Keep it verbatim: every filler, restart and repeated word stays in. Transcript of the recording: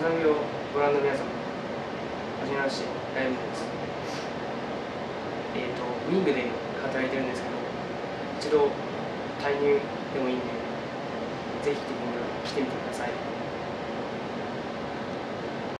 さんびょうご覧の皆様、はじめまして、ライブです。えっ、と、ウィングで働いてるんですけど、一度退入でもいいんで、ぜひ来てみてください。